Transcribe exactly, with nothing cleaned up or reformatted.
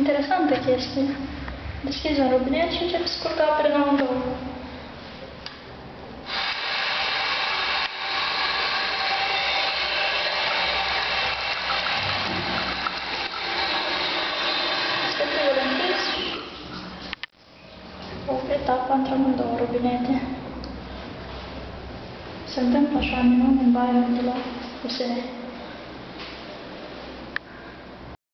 Interesantă chestie. Deschizi un robinet și începi să scurgă apă înăuntru. Stativul închis. Oprit apa într-amândouă robinete. Se întâmplă așa minuni în baia de la U S R.